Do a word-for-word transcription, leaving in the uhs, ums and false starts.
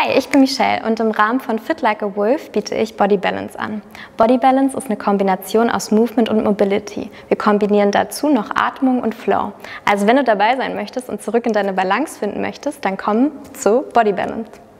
Hi, ich bin Michelle und im Rahmen von Fit Like a Wolf biete ich Body Balance an. Body Balance ist eine Kombination aus Movement und Mobility. Wir kombinieren dazu noch Atmung und Flow. Also wenn du dabei sein möchtest und zurück in deine Balance finden möchtest, dann komm zu Body Balance.